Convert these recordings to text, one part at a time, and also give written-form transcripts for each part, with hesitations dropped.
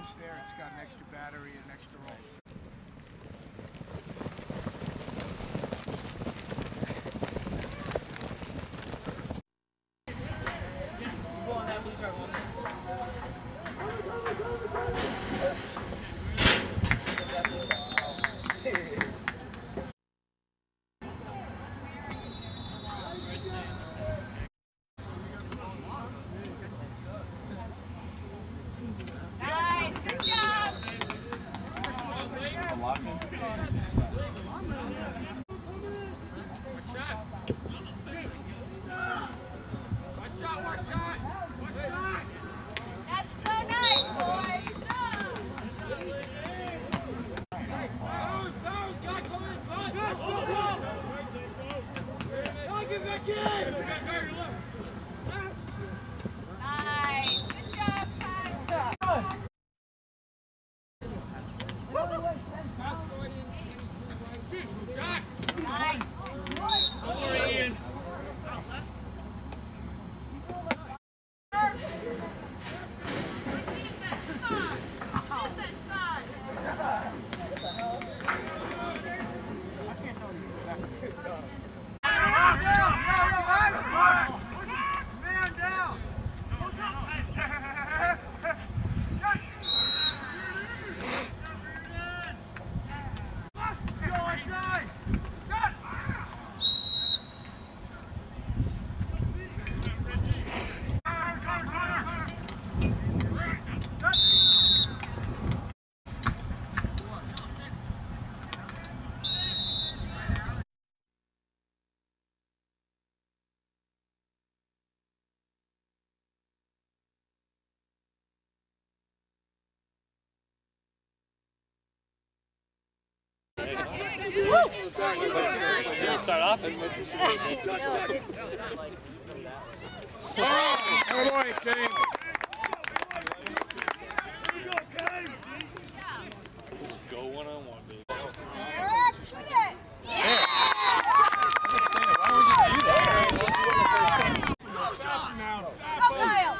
case there, it's got an extra battery and an extra roll. Start off. Oh boy, James. Go one-on-one, baby. Eric, shoot it! Yeah. Why would you do that? Stop now. Stop. Go, Kyle!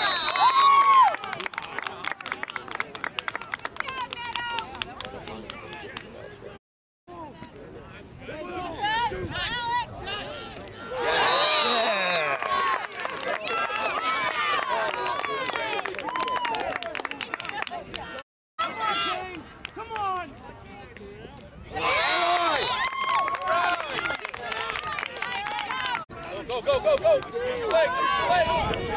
Go, go, go! Use your legs, use your legs!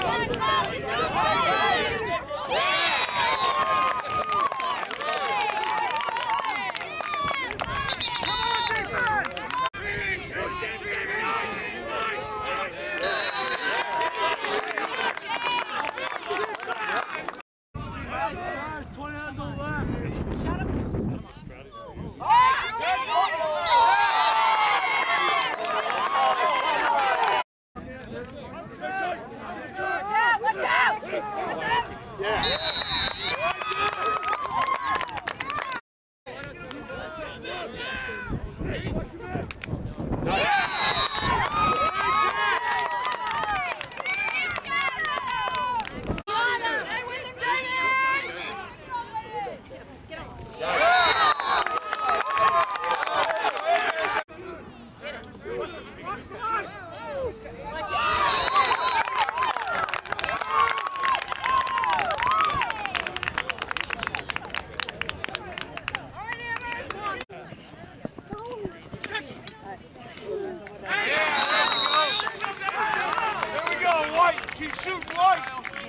Keep shooting white.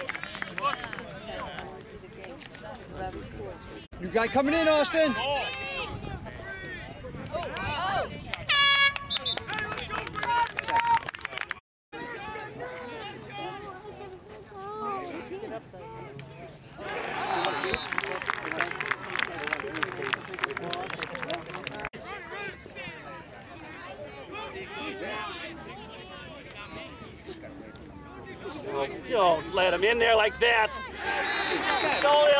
You guy coming in, Austin. Don't let him in there like that. Don't